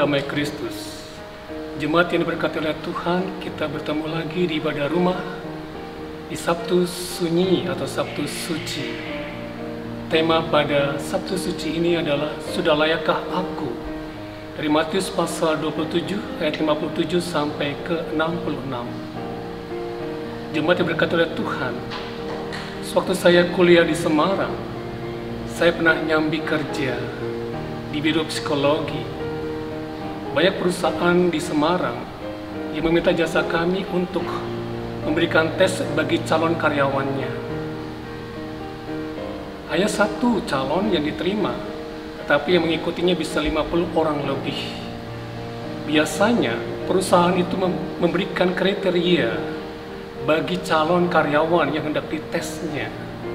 damai Kristus. Jemaat yang diberkati oleh Tuhan, kita bertemu lagi di ibadah rumah di Sabtu Sunyi atau Sabtu Suci. Tema pada Sabtu Suci ini adalah Sudah Layakkah Aku? Dari Matius pasal 27 ayat 57 sampai ke 66. Jemaat yang diberkati oleh Tuhan, sewaktu saya kuliah di Semarang, saya pernah nyambi kerja di biro psikologi. Banyak perusahaan di Semarang yang meminta jasa kami untuk memberikan tes bagi calon karyawannya. Hanya satu calon yang diterima, tetapi yang mengikutinya bisa 50 orang lebih. Biasanya perusahaan itu memberikan kriteria bagi calon karyawan yang hendak ditesnya.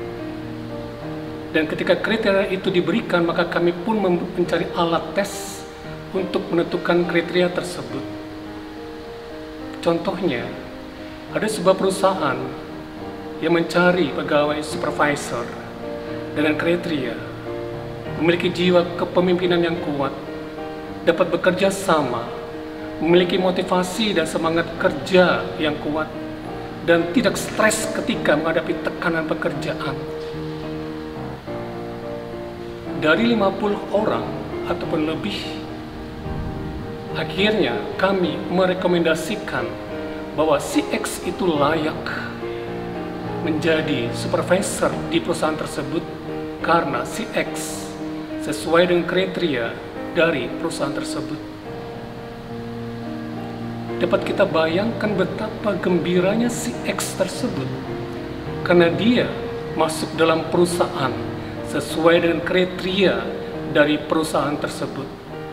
Dan ketika kriteria itu diberikan, maka kami pun mencari alat tes untuk menentukan kriteria tersebut. Contohnya, ada sebuah perusahaan yang mencari pegawai supervisor dengan kriteria memiliki jiwa kepemimpinan yang kuat, dapat bekerja sama, memiliki motivasi dan semangat kerja yang kuat, dan tidak stres ketika menghadapi tekanan pekerjaan. Dari 50 orang ataupun lebih, akhirnya kami merekomendasikan bahwa si X itu layak menjadi supervisor di perusahaan tersebut karena si X sesuai dengan kriteria dari perusahaan tersebut. Dapat kita bayangkan betapa gembiranya si X tersebut karena dia masuk dalam perusahaan sesuai dengan kriteria dari perusahaan tersebut.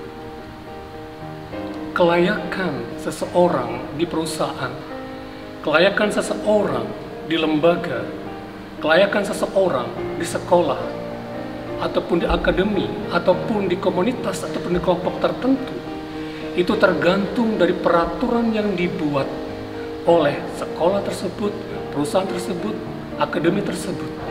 Kelayakan seseorang di perusahaan, kelayakan seseorang di lembaga, kelayakan seseorang di sekolah, ataupun di akademi, ataupun di komunitas, ataupun di kelompok tertentu, itu tergantung dari peraturan yang dibuat oleh sekolah tersebut, perusahaan tersebut, akademi tersebut.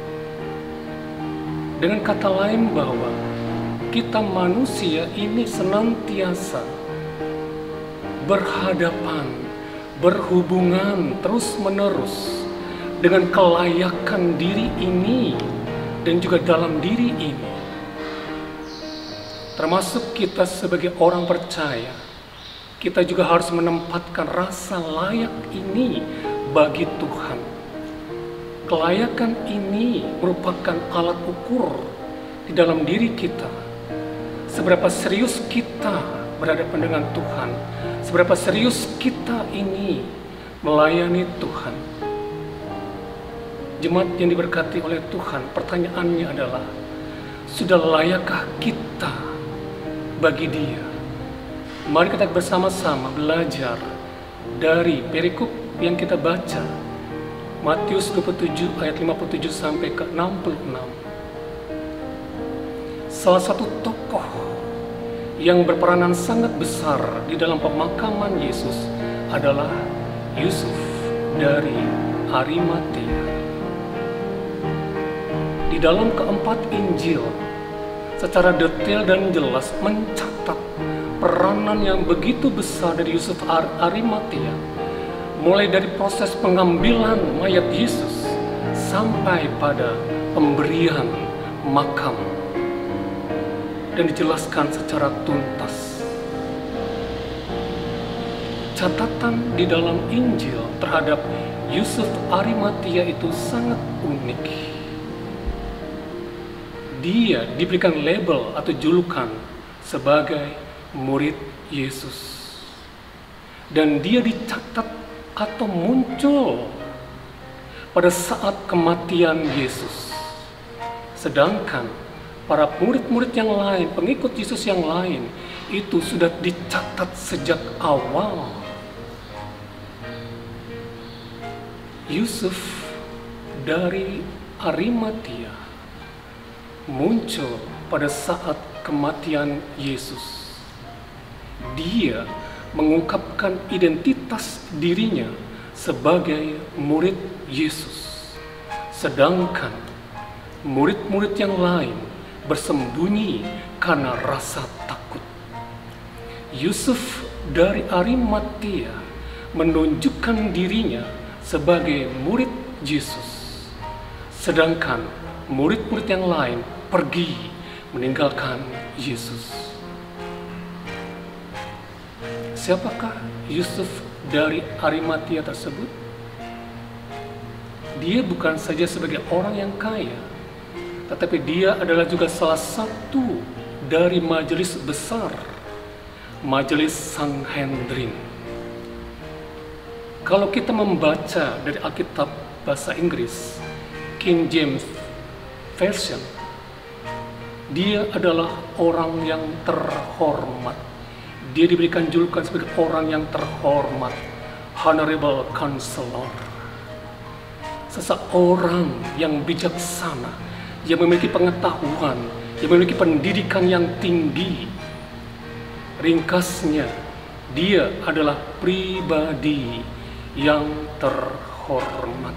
Dengan kata lain bahwa kita manusia ini senantiasa berhadapan, berhubungan terus-menerus dengan kelayakan diri ini dan juga dalam diri ini. Termasuk kita sebagai orang percaya, kita juga harus menempatkan rasa layak ini bagi Tuhan. Kelayakan ini merupakan alat ukur di dalam diri kita. Seberapa serius kita berhadapan dengan Tuhan, seberapa serius kita ini melayani Tuhan. Jemaat yang diberkati oleh Tuhan, pertanyaannya adalah, sudah layakkah kita bagi Dia? Mari kita bersama-sama belajar dari perikop yang kita baca, Matius 27 ayat 57 sampai ke 66. Salah satu tokoh yang berperanan sangat besar di dalam pemakaman Yesus adalah Yusuf dari Arimatea. Di dalam keempat Injil secara detail dan jelas mencatat peranan yang begitu besar dari Yusuf Arimatea, mulai dari proses pengambilan mayat Yesus sampai pada pemberian makam, dan dijelaskan secara tuntas. Catatan di dalam Injil terhadap Yusuf Arimatea itu sangat unik. Dia diberikan label atau julukan sebagai murid Yesus, dan dia dicatat atau muncul pada saat kematian Yesus. Sedangkan para murid-murid yang lain, pengikut Yesus yang lain, itu sudah dicatat sejak awal. Yusuf dari Arimatea muncul pada saat kematian Yesus. Dia mengungkapkan identitas dirinya sebagai murid Yesus. Sedangkan murid-murid yang lain bersembunyi karena rasa takut. Yusuf dari Arimatea menunjukkan dirinya sebagai murid Yesus, sedangkan murid-murid yang lain pergi meninggalkan Yesus. Siapakah Yusuf dari Arimatea tersebut? Dia bukan saja sebagai orang yang kaya, tetapi dia adalah juga salah satu dari majelis besar, majelis Sanhedrin. Kalau kita membaca dari Alkitab bahasa Inggris, King James Version, dia adalah orang yang terhormat. Dia diberikan julukan sebagai orang yang terhormat, Honorable Counselor. Seseorang yang bijaksana, yang memiliki pengetahuan, yang memiliki pendidikan yang tinggi. Ringkasnya, dia adalah pribadi yang terhormat.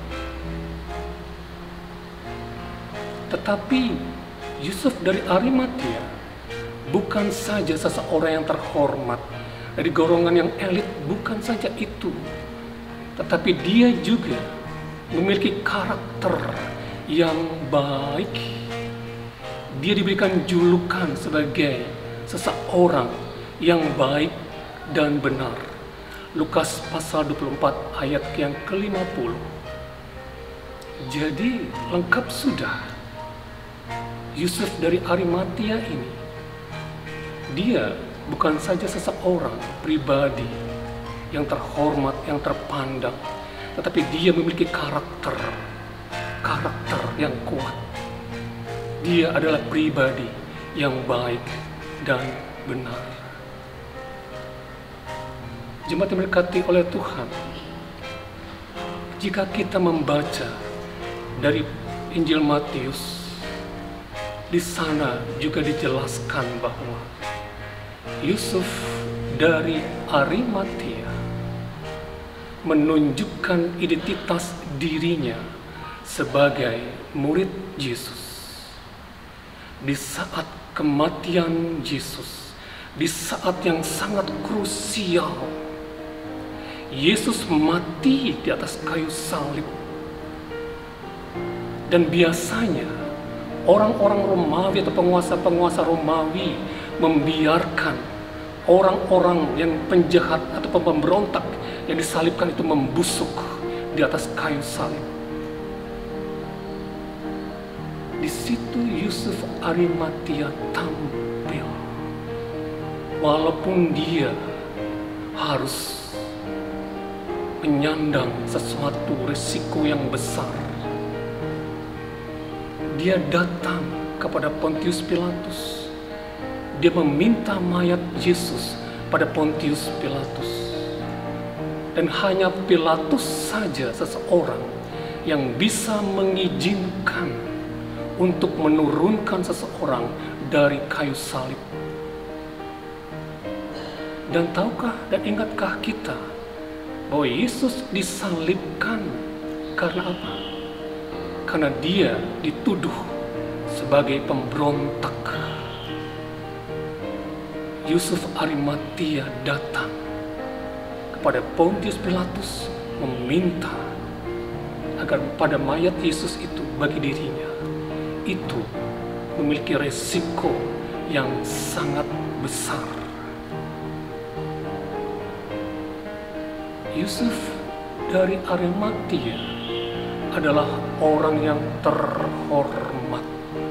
Tetapi Yusuf dari Arimatea bukan saja seseorang yang terhormat dari golongan yang elit, bukan saja itu, tetapi dia juga memiliki karakter yang baik. Dia diberikan julukan sebagai seseorang yang baik dan benar. Lukas pasal 24 ayat yang ke-50. Jadi lengkap sudah. Yusuf dari Arimatea ini, dia bukan saja seseorang pribadi yang terhormat, yang terpandang, tetapi dia memiliki karakter yang kuat. Dia adalah pribadi yang baik dan benar. Jemaat yang diberkati oleh Tuhan, jika kita membaca dari Injil Matius, di sana juga dijelaskan bahwa Yusuf dari Arimatea menunjukkan identitas dirinya sebagai murid Yesus. Di saat kematian Yesus, di saat yang sangat krusial, Yesus mati di atas kayu salib. Dan biasanya orang-orang Romawi atau penguasa-penguasa Romawi membiarkan orang-orang yang penjahat atau pemberontak yang disalibkan itu membusuk di atas kayu salib. Di situ Yusuf Arimatea tampil, walaupun dia harus menyandang sesuatu risiko yang besar. Dia datang kepada Pontius Pilatus. Dia meminta mayat Yesus pada Pontius Pilatus. Dan hanya Pilatus saja seseorang yang bisa mengizinkan untuk menurunkan seseorang dari kayu salib. Dan tahukah dan ingatkah kita bahwa Yesus disalibkan karena apa? Karena dia dituduh sebagai pemberontak. Yusuf Arimatea datang kepada Pontius Pilatus meminta agar pada mayat Yesus itu bagi dirinya itu memiliki resiko yang sangat besar. Yusuf dari Arimatea adalah orang yang terhormat,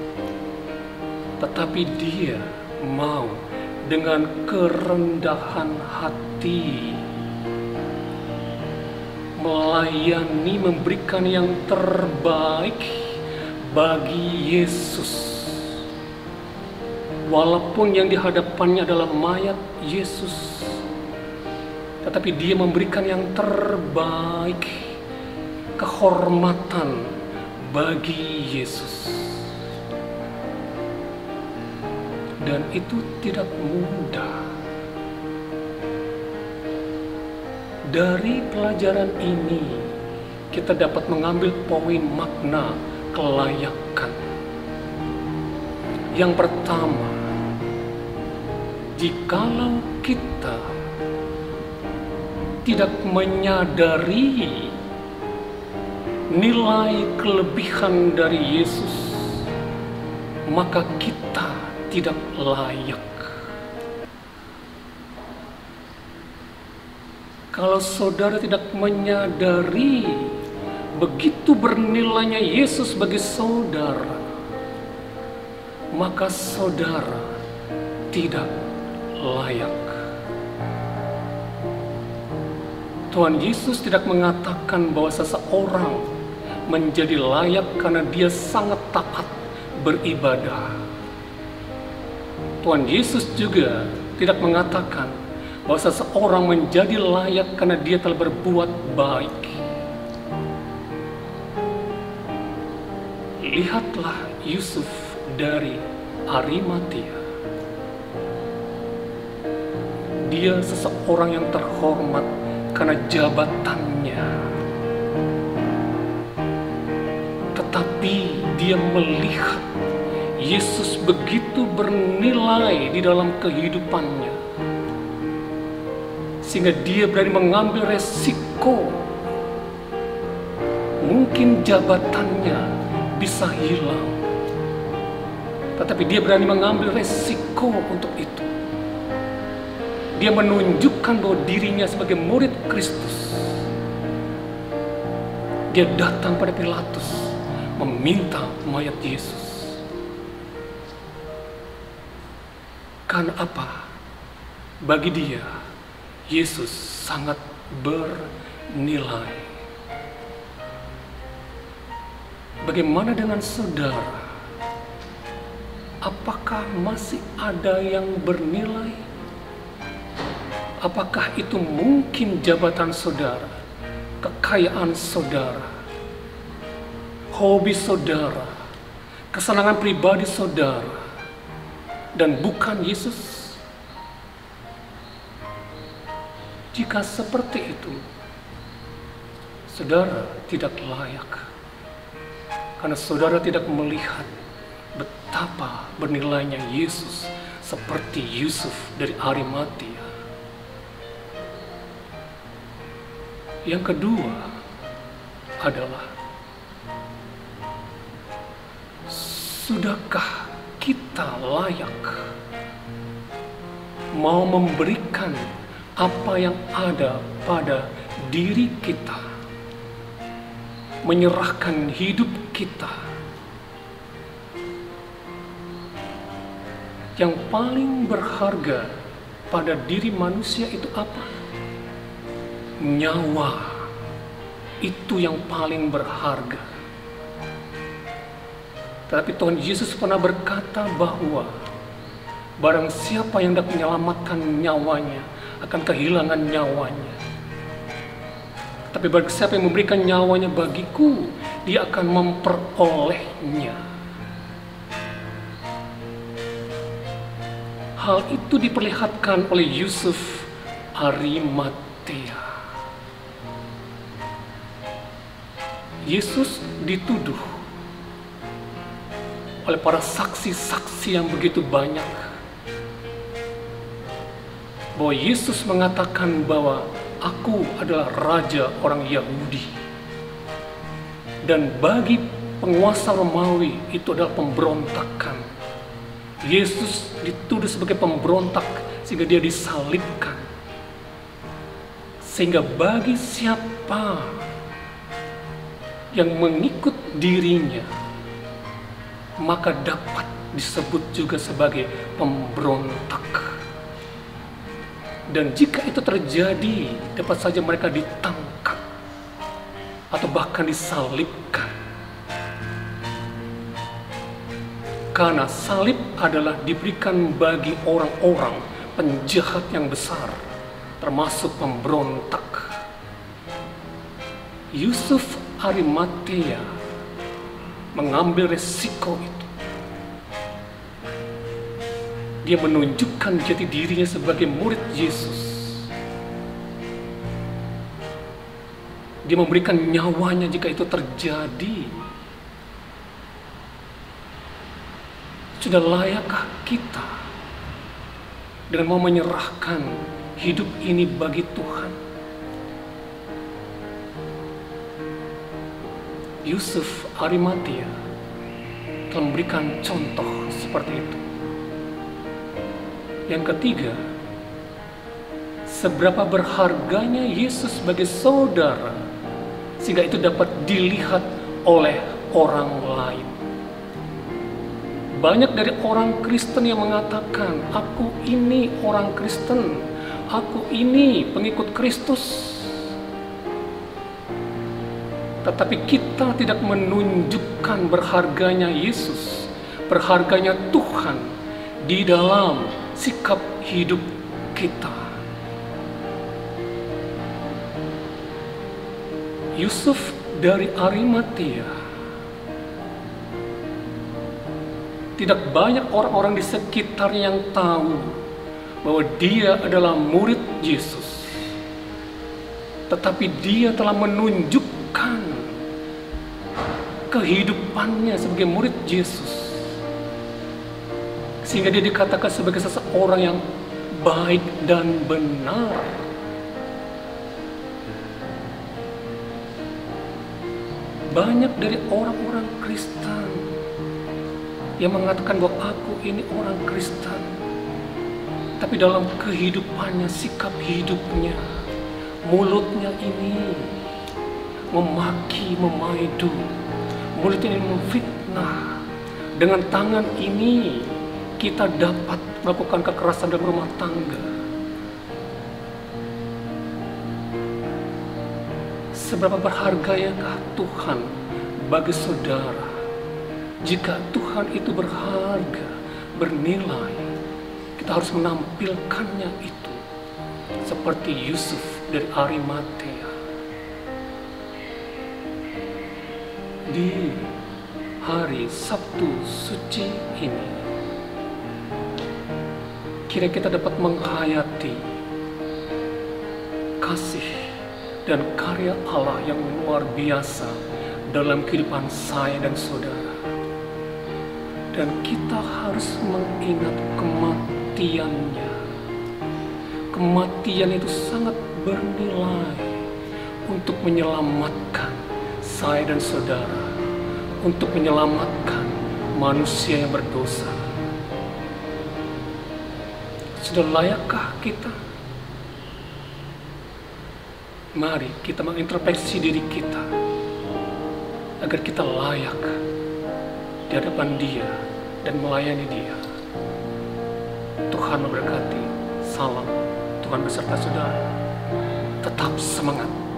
tetapi dia mau dengan kerendahan hati melayani, memberikan yang terbaik bagi Yesus. Walaupun yang dihadapannya adalah mayat Yesus, tetapi dia memberikan yang terbaik, kehormatan bagi Yesus. Dan itu tidak mudah. Dari pelajaran ini kita dapat mengambil poin makna kelayakan. Yang pertama, jikalau kita tidak menyadari nilai kelebihan dari Yesus, maka kita tidak layak. Kalau saudara tidak menyadari begitu bernilainya Yesus bagi saudara, maka saudara tidak layak. Tuhan Yesus tidak mengatakan bahwa seseorang menjadi layak karena dia sangat taat beribadah. Tuhan Yesus juga tidak mengatakan bahwa seseorang menjadi layak karena dia telah berbuat baik. Lihatlah Yusuf dari Arimatea. Dia seseorang yang terhormat karena jabatannya. Tetapi dia melihat Yesus begitu bernilai di dalam kehidupannya, sehingga dia berani mengambil resiko. Mungkin jabatannya bisa hilang, tetapi dia berani mengambil resiko untuk itu. Dia menunjukkan bahwa dirinya sebagai murid Kristus. Dia datang pada Pilatus meminta mayat Yesus. Karena apa? Bagi dia, Yesus sangat bernilai. Bagaimana dengan saudara? Apakah masih ada yang bernilai? Apakah itu mungkin jabatan saudara, kekayaan saudara, hobi saudara, kesenangan pribadi saudara, dan bukan Yesus? Jika seperti itu, saudara tidak layak, karena saudara tidak melihat betapa bernilainya Yesus seperti Yusuf dari Arimatea. Yang kedua adalah, sudahkah kita layak mau memberikan apa yang ada pada diri kita, menyerahkan hidup kita? Yang paling berharga pada diri manusia itu apa? Nyawa. Itu yang paling berharga. Tapi Tuhan Yesus pernah berkata bahwa barang siapa yang hendak menyelamatkan nyawanya akan kehilangan nyawanya. Tapi barang siapa yang memberikan nyawanya bagiku, dia akan memperolehnya. Hal itu diperlihatkan oleh Yusuf Arimatea. Yesus dituduh oleh para saksi-saksi yang begitu banyak bahwa Yesus mengatakan bahwa aku adalah raja orang Yahudi, dan bagi penguasa Romawi itu adalah pemberontakan. Yesus dituduh sebagai pemberontak sehingga dia disalibkan, sehingga bagi siapa yang mengikut dirinya, maka dapat disebut juga sebagai pemberontak. Dan jika itu terjadi, dapat saja mereka ditangkap atau bahkan disalibkan. Karena salib adalah diberikan bagi orang-orang penjahat yang besar, termasuk pemberontak. Yusuf Arimatea mengambil resiko itu. Dia menunjukkan jati dirinya sebagai murid Yesus. Dia memberikan nyawanya jika itu terjadi. Sudah layakkah kita dan mau menyerahkan hidup ini bagi Tuhan. Yusuf Arimatia telah memberikan contoh seperti itu. Yang ketiga, seberapa berharganya Yesus sebagai saudara sehingga itu dapat dilihat oleh orang lain. Banyak dari orang Kristen yang mengatakan, aku ini orang Kristen, aku ini pengikut Kristus. Tetapi kita tidak menunjukkan berharganya Yesus, berharganya Tuhan di dalam sikap hidup kita. Yusuf dari Arimatia, tidak banyak orang-orang di sekitarnya yang tahu bahwa dia adalah murid Yesus. Tetapi dia telah menunjukkan kehidupannya sebagai murid Yesus, sehingga dia dikatakan sebagai seseorang yang baik dan benar. Banyak dari orang-orang Kristen yang mengatakan bahwa aku ini orang Kristen, tapi dalam kehidupannya, sikap hidupnya, mulutnya ini memaki, memaidu, mulut ini memfitnah. Dengan tangan ini kita dapat melakukan kekerasan dalam rumah tangga. Seberapa berhargakah Tuhan bagi saudara? Jika Tuhan itu berharga, bernilai, kita harus menampilkannya itu seperti Yusuf dari Arimatia. Di hari Sabtu suci ini, kiranya kita dapat menghayati kasih dan karya Allah yang luar biasa dalam kehidupan saya dan saudara. Dan kita harus mengingat kematiannya. Kematian itu sangat bernilai untuk menyelamatkan saya dan saudara, untuk menyelamatkan manusia yang berdosa. Sudah layakkah kita? Mari kita mengintrospeksi diri kita agar kita layak di hadapan Dia dan melayani Dia. Tuhan memberkati. Salam. Tuhan beserta saudara. Tetap semangat.